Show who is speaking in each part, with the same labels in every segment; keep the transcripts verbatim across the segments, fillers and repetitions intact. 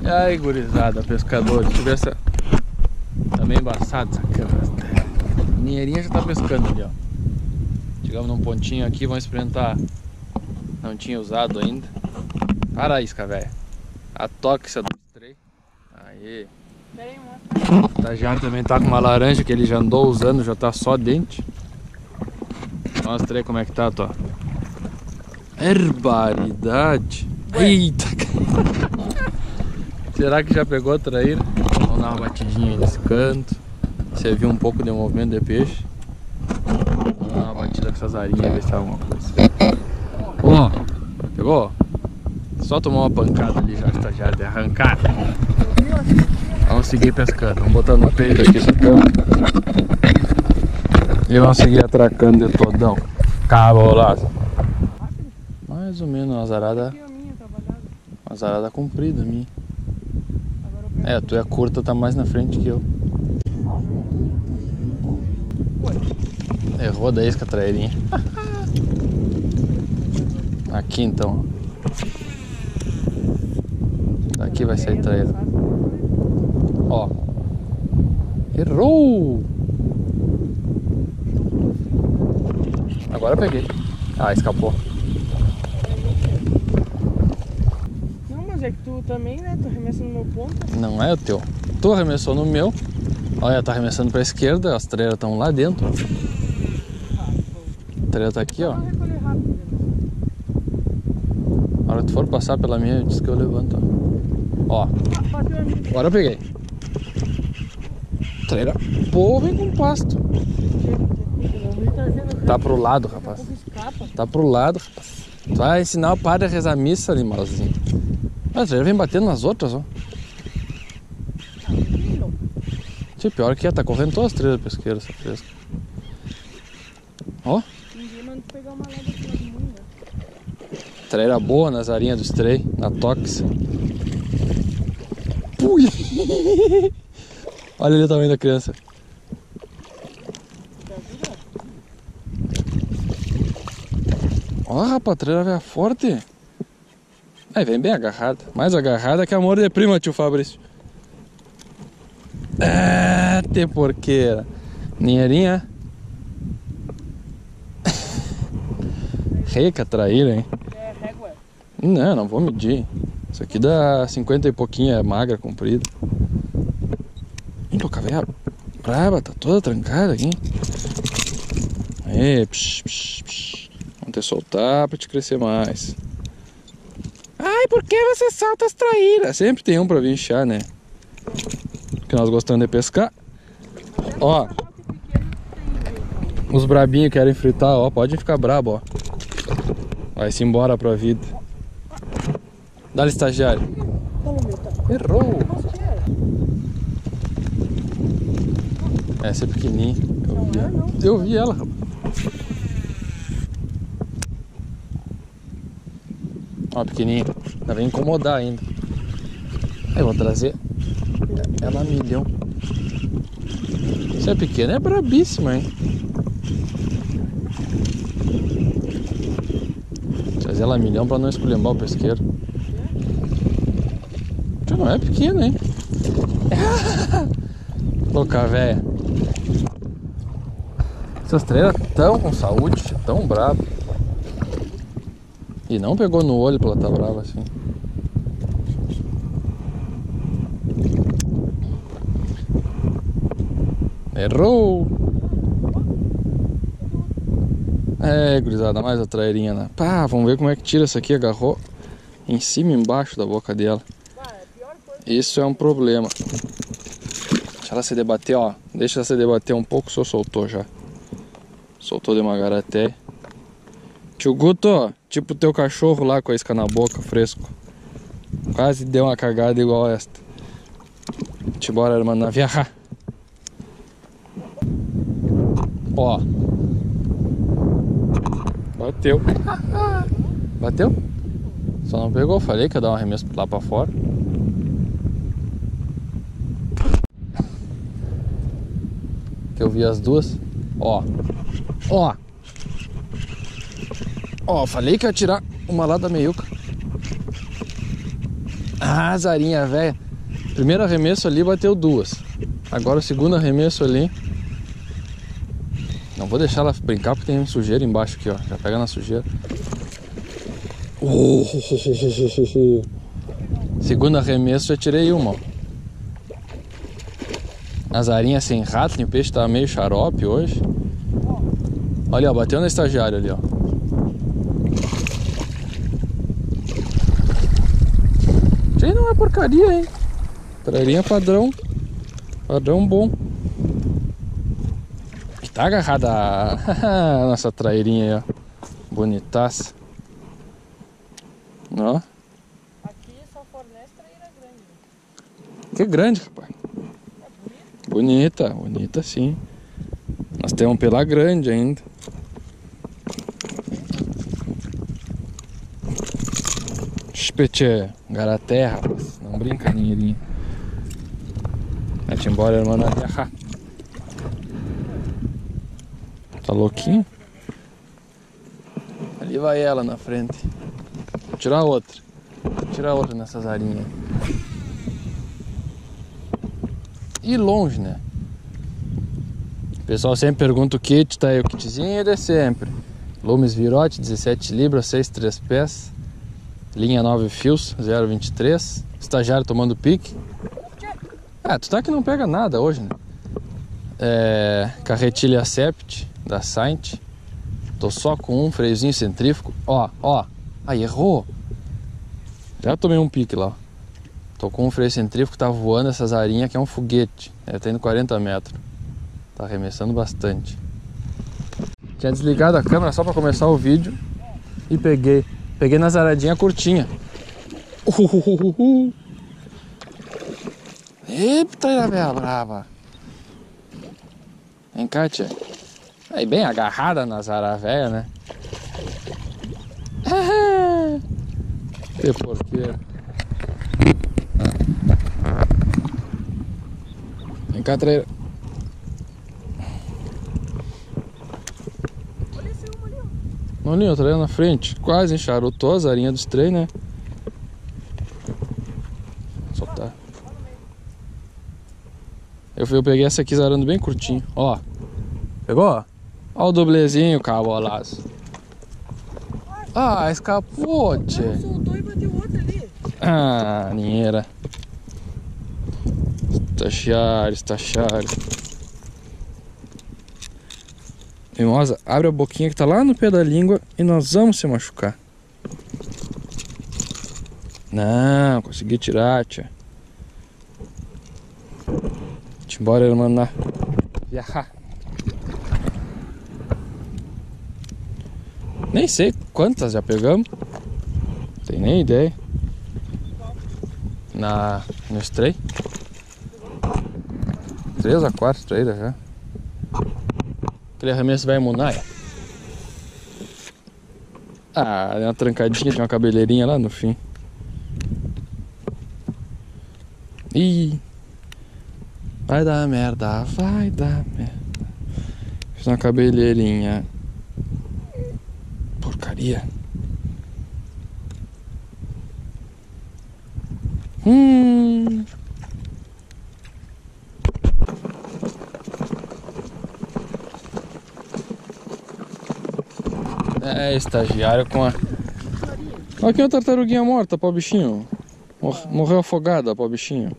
Speaker 1: Ai, gurizada, pescador. Deixa eu ver essa. Tá meio embaçado essa câmera. A minheirinha já tá pescando ali, ó. Chegamos num pontinho aqui, vamos experimentar. Não tinha usado ainda. Para a isca, velho. A tóxica do stray. Aí. O estagiário também tá com uma laranja que ele já andou usando, já tá só dente. Mostra aí como é que tá, tô. Herbaridade. Eita, será que já pegou a traíra? Vamos dar uma batidinha aí nesse canto. Você viu um pouco de movimento de peixe. Vamos dar uma batida com essas arinhas, ver se tá alguma coisa. Ó, oh, pegou? Só tomou uma pancada ali já, estagiário, de arrancar. Vamos seguir pescando, vamos botar no peito aqui essa câmera. E vamos seguir atracando de todão. Cabolaço. Mais ou menos uma zarada. Uma zarada comprida a minha. É, a tua é curta, tá mais na frente que eu. Errou da isca a trairinha. Aqui então. Daqui vai sair traíra. Ó. Errou! Agora eu peguei. Ah, escapou.
Speaker 2: Não, mas é que tu também, né? Tu arremessa no meu ponto.
Speaker 1: Não é o teu. Tu arremessou no meu. Olha, tá arremessando pra esquerda. As trairas estão lá dentro. A traira tá aqui, ó. Na hora que tu for passar pela minha, eu disse que eu levanto. Ó. Agora eu peguei. Traira. Pô, vem com pasto. Tá pro lado, rapaz. Tá pro lado, rapaz. Tu vai ensinar o padre a rezar missa, animalzinho. Mas ele vem batendo nas outras, ó. Tio, pior que é, tá correndo todas as trilhas pesqueiras essa fresca. Ó. Traíra boa nas arinhas do stray, na tox. Pui! Olha ali o tamanho da criança. Ó, rapaz, a traíra veio forte. Aí vem bem agarrada. Mais agarrada que amor de prima, tio Fabrício. É, tem porqueira. Ninheirinha. Rica traíra, hein?
Speaker 2: É régua?
Speaker 1: Não, não vou medir. Isso aqui dá cinquenta e pouquinho, é magra, comprida. Ih, louca, velho. Braba, tá toda trancada aqui. Aí, psh, psh, psh. Vamos ter que soltar pra te crescer mais. Ai, por que você solta as traíras? Sempre tem um pra vir enxar, né? Porque nós gostamos de pescar. Ó. Os brabinhos querem fritar, ó. Pode ficar brabo, ó. Vai-se embora pra vida. Dá-lhe, estagiário. Errou. Essa é pequenininha. Eu vi, ela. Eu vi ela, rapaz. Ó, pequenininha. Ela vem incomodar ainda. Aí eu vou trazer ela a milhão. Se é pequena, é brabíssima, hein? Trazer ela a milhão pra não esculhambar o pesqueiro. Já não é pequena, hein? Louca, velha. Essas trairas tão com saúde, tão brabo. E não pegou no olho pra ela tá brava assim. Errou! É, gurizada, mais a trairinha, né? Pá, vamos ver como é que tira essa aqui. Agarrou em cima e embaixo da boca dela. Isso é um problema. Deixa ela se debater, ó. Deixa ela se debater um pouco, só soltou já. Soltou de uma garaté. Tio Guto, tipo o teu cachorro lá com a isca na boca, fresco. Quase deu uma cagada igual esta. Te bora, irmã, na viajar. Ó. Bateu. Bateu? Só não pegou, falei que ia dar um arremesso lá pra fora. Que eu vi as duas. Ó. Ó. Ó, falei que ia tirar uma lá da meiuca. Ah, azarinha, velho. Primeiro arremesso ali bateu duas. Agora o segundo arremesso ali. Não vou deixar ela brincar porque tem sujeira embaixo aqui, ó. Já pega na sujeira. Oh, segundo arremesso já tirei uma, ó. Azarinha sem rato, o peixe tá meio xarope hoje. Olha, ó, bateu na estagiária ali, ó. Isso aí não é porcaria, hein? Trairinha padrão. Padrão bom. E tá agarrada a nossa trairinha aí, ó. Bonitaça. Ó.
Speaker 2: Aqui só fornece traíra grande.
Speaker 1: Que grande, rapaz.
Speaker 2: É bonito?
Speaker 1: Bonita, bonita sim. Nós temos pela grande ainda. Espete, garaterra, rapaz. Não brinca, ninheirinha. Vai-te embora, irmã. Tá louquinho? Ali vai ela na frente. Vou tirar outra. Vou tirar outra nessas arinhas. E longe, né? O pessoal sempre pergunta o kit, tá aí o kitzinho, ele é sempre Lumes Virote, dezessete libras, seis três pés. Linha nove fios, zero vinte e três. Estagiário tomando pique. Ah, tu tá que não pega nada hoje, né? É, carretilha Sept da Saint. Tô só com um freiozinho centrífugo. Ó, ó. Aí, errou. Já tomei um pique lá. Tô com um freio centrífugo, tá voando essas arinhas que é um foguete. É, tá indo quarenta metros. Tá arremessando bastante. Tinha desligado a câmera só pra começar o vídeo. E peguei. Peguei na zaradinha curtinha. Uhuhuhuhu. Eita, Isabela brava. Vem cá, tia. Aí bem agarrada na zara velha, né? Que porqueira. Vem cá, treira.
Speaker 2: Olha esse uma ali, ó.
Speaker 1: Olha outra ali na frente. Quase enxarotou a zarinha dos três, né? Vou soltar. Eu, eu peguei essa aqui zarando bem curtinho. Ó. Pegou? Ó o doblezinho, cabolaço. Ah, escapou, tia.
Speaker 2: Não, soltou e bateu outra ali.
Speaker 1: Ah, ninheira. Estagiário, estagiário. Mimosa, abre a boquinha que tá lá no pé da língua e nós vamos se machucar. Não, consegui tirar, tia. Vamos embora, irmã. Viajar. Nem sei quantas já pegamos. Não tenho nem ideia. Na, no stray. Três a quatro traíras já. Aquele arremesso vai imunar. Ah, é uma trancadinha de uma cabeleirinha lá no fim. Ih. Vai dar merda, vai dar merda. Fiz uma cabeleirinha. Porcaria. Hum. É, estagiário com a... Aqui uma tartaruguinha morta, pô, bichinho. Mor morreu afogada, pô, bichinho.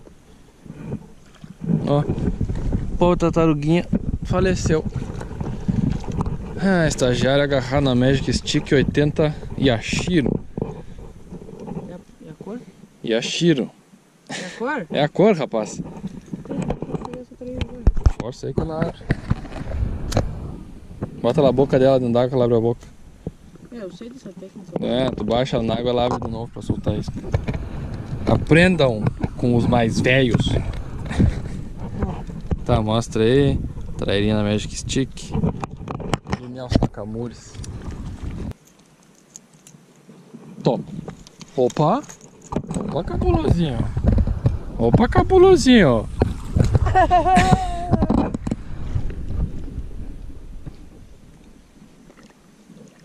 Speaker 1: Ó. Pô, tartaruguinha faleceu. Ah, estagiário agarrar na Magic Stick oitenta Yashiro.
Speaker 2: É a, é a cor?
Speaker 1: Yashiro.
Speaker 2: É a cor?
Speaker 1: É a cor, rapaz.
Speaker 2: Essa traíra agora.
Speaker 1: Força aí que ela abre. Bota na boca dela dentro d'água que ela abre a boca.
Speaker 2: É, eu sei dessa técnica.
Speaker 1: É, tu baixa na água, ela abre de novo pra soltar isso. Aprendam com os mais velhos. Tá, mostra aí. Trairinha na Magic Stick. E aos Nakamures. Top. Opa. Opa, cabulosinho. Opa, cabulosinho.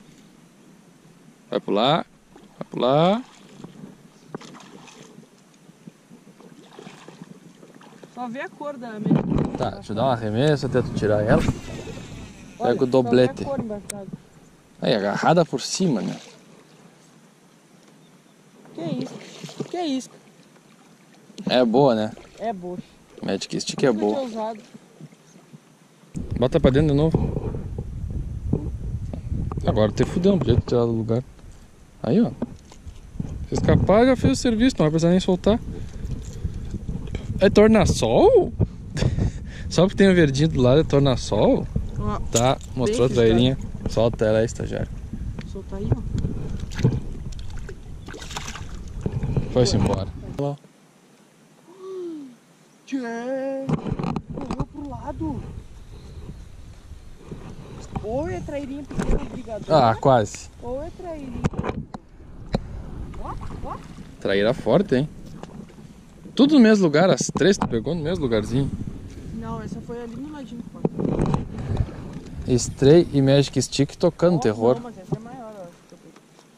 Speaker 1: Vai pular. Vai pular.
Speaker 2: Só vê a cor da América.
Speaker 1: Tá, deixa eu dar uma arremesso até tu tirar ela.
Speaker 2: Olha,
Speaker 1: Pega o doblete.
Speaker 2: só vê a cor embaixada.
Speaker 1: Aí, agarrada por cima, né?
Speaker 2: Que isso? Que isso?
Speaker 1: É boa, né?
Speaker 2: É boa.
Speaker 1: Magic Stick é
Speaker 2: Nunca tinha
Speaker 1: boa.
Speaker 2: usado.
Speaker 1: Bota pra dentro de novo. Agora te fudeu, não podia ter tirado do lugar. Aí, ó. Se escapar, já fez o serviço, não vai precisar nem soltar. É tornassol? Só porque tem um verdinho do lado é tornassol?
Speaker 2: Ó,
Speaker 1: Tá, mostrou a
Speaker 2: bem
Speaker 1: trairinha. Solta ela aí, estagiário.
Speaker 2: solta aí, ó.
Speaker 1: Foi-se embora.
Speaker 2: Tchê! Correu pro lado. Ou é trairinha pequena brigadora.
Speaker 1: Ah, quase.
Speaker 2: Ou é trairinha. Ó, ó.
Speaker 1: Traíra forte, hein? Tudo no mesmo lugar, as três tu pegou no mesmo lugarzinho.
Speaker 2: Não, essa foi ali no ladinho fora.
Speaker 1: Stray e Magic Stick tocando
Speaker 2: Ó,
Speaker 1: terror.
Speaker 2: Não, mas essa é maior, eu acho que eu peguei.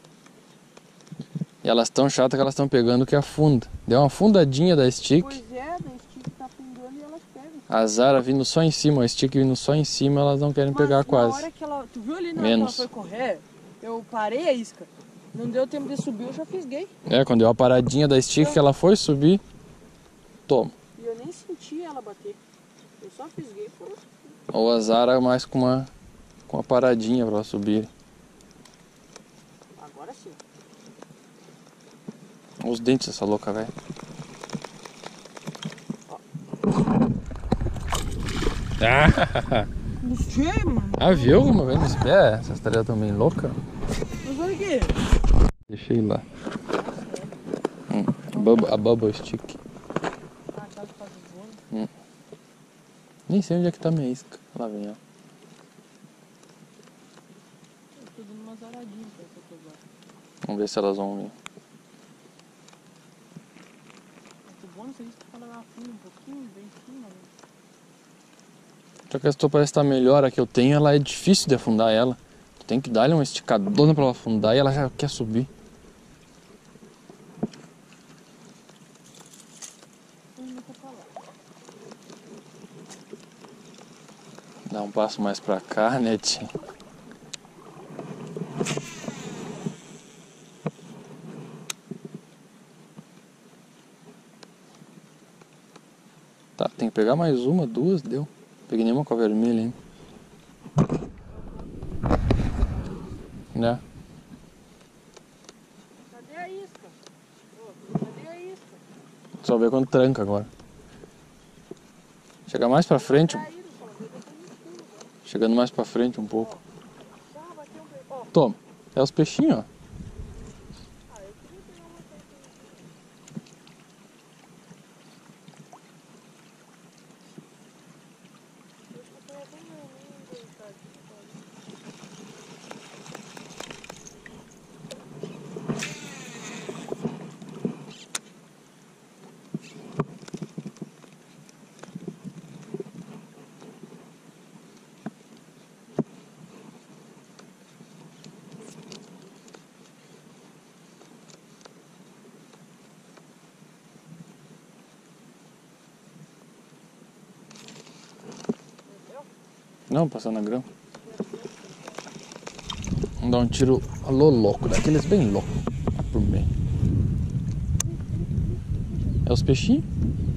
Speaker 1: E elas tão chatas que elas estão pegando que afunda. Deu uma afundadinha da stick.
Speaker 2: Pois é, da stick tá afundando e elas pegam.
Speaker 1: A Zara vindo só em cima, a stick vindo só em cima, elas não querem
Speaker 2: Mas
Speaker 1: pegar
Speaker 2: na
Speaker 1: quase.
Speaker 2: hora que ela... Tu viu ali na hora que ela
Speaker 1: Menos.
Speaker 2: foi correr? Eu parei a isca. Não deu tempo de subir, eu já fisguei.
Speaker 1: É, quando deu a paradinha da stick que ela foi subir, toma.
Speaker 2: E eu nem senti ela bater. Eu só fisguei por...
Speaker 1: Ou a Zara mais com uma, com uma paradinha pra ela subir.
Speaker 2: Agora sim.
Speaker 1: Olha os dentes dessa louca, velho. Ah,
Speaker 2: Puxei, mano.
Speaker 1: ah, viu como vem nos pés? Essas tareias tão bem loucas.
Speaker 2: Mas olha aqui.
Speaker 1: Deixei lá. Hum, a, bubble, a bubble stick.
Speaker 2: Ah, aquela que faz o bolo.
Speaker 1: Hum. Nem sei onde é que tá minha isca. Lá vem ela.
Speaker 2: Eu tô dando umas aradinhas pra essa aqui agora.
Speaker 1: Vamos ver se elas vão vir.
Speaker 2: Muito bom isso aí, se tu for levar fundo um pouquinho, bem fino, né?
Speaker 1: Já que a estou parece estar melhor, a que eu tenho, ela é difícil de afundar ela. Tu tem que dar-lhe uma esticadona pra ela afundar e ela já quer subir. Dá um passo mais pra cá, né, tia? Tá, tem que pegar mais uma, duas, deu. Peguei nenhuma com a vermelha, hein? Né?
Speaker 2: Cadê a isca? Ô, cadê a isca?
Speaker 1: Só ver quando tranca agora. Chega mais pra frente. Chegando mais pra frente um pouco. Toma. É os peixinhos, ó. Não, passando na grama. Vamos dar um tiro alô louco, daqueles bem loucos. Lá pro meio. É os peixinhos?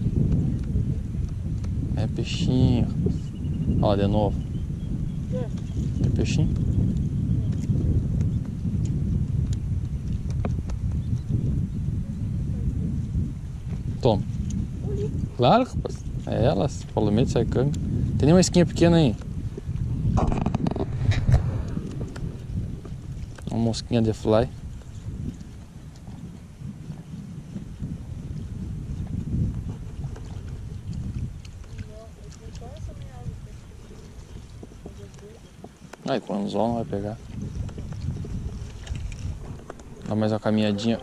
Speaker 1: É peixinho. Ó, de novo. É peixinho? Toma. Claro, rapaz. É elas. Provavelmente sai canga. Tem nenhuma esquinha pequena aí. Uma mosquinha de fly. Ai, com o anzol não vai pegar. Dá mais uma caminhadinha.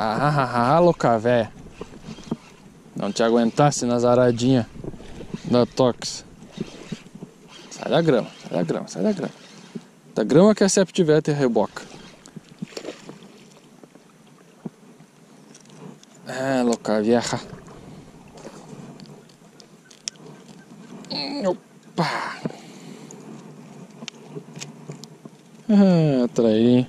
Speaker 1: Ah, ah, ah, louca véia. Não te aguentasse nas aradinhas da Tox. Sai da grama, sai da grama, sai da grama. Da grama que a Septiveter reboca. Ah, louca vieja. Opa! Ah, trairinho.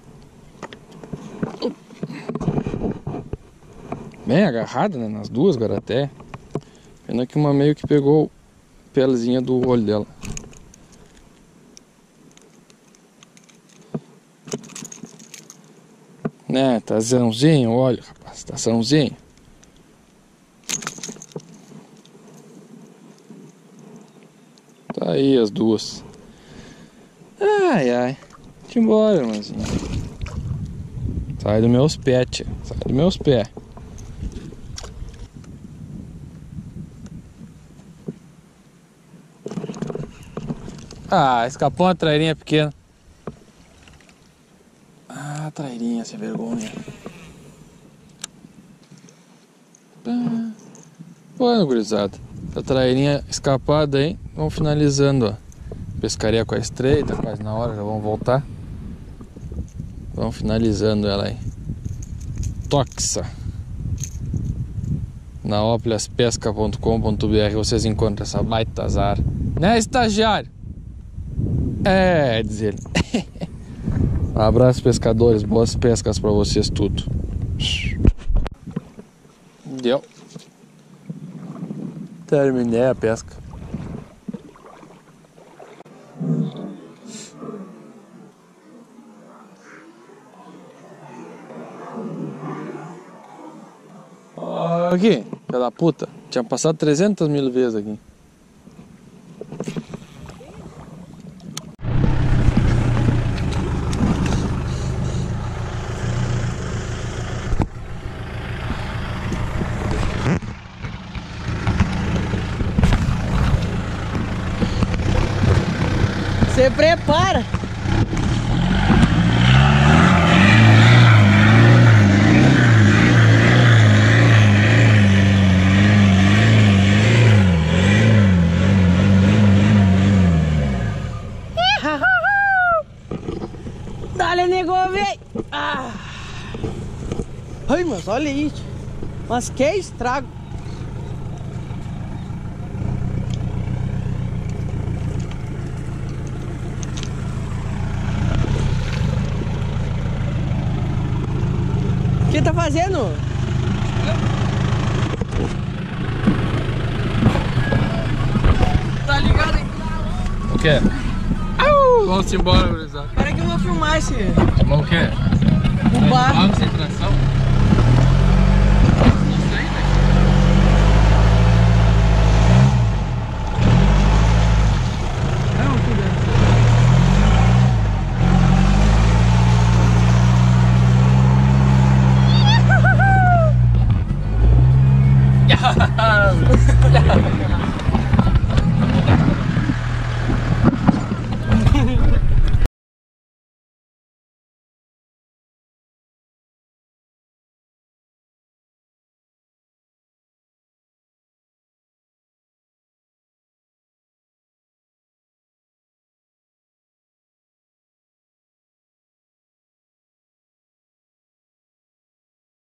Speaker 1: Bem agarrada, né? Nas duas garaté. Pena que uma meio que pegou a pelezinha do olho dela. Né? Tá zãozinho, olha, rapaz. Tá zãozinho. Tá aí as duas. Ai, ai. Deixa eu embora, irmãozinho. Sai dos meus pés, tia. Sai dos meus pés. Ah, escapou uma trairinha pequena. Ah, trairinha, sem vergonha. Ah, bueno, gurizada. A trairinha escapada aí. Vamos finalizando, ó. Pescaria com a estreita, quase na hora, já vamos voltar. Vamos finalizando ela aí. Toxa. Na oplas pesca ponto com ponto br vocês encontram essa baita azar. Né, estagiário? É, diz ele. Um abraço, pescadores. Boas pescas pra vocês tudo. Deu. Terminei a pesca. Aqui, filha da puta. Tinha passado trezentas mil vezes aqui.
Speaker 2: Você prepara. Dale, nego, vem. Ah. Ai, mas olha isso. Mas que estrago. O que tá fazendo? Tá ligado aí?
Speaker 1: O quê? Au! Vamos embora, gurizada.
Speaker 2: Espera que eu vou filmar esse.
Speaker 1: Mas o quê?
Speaker 2: O barco.
Speaker 1: Concentração?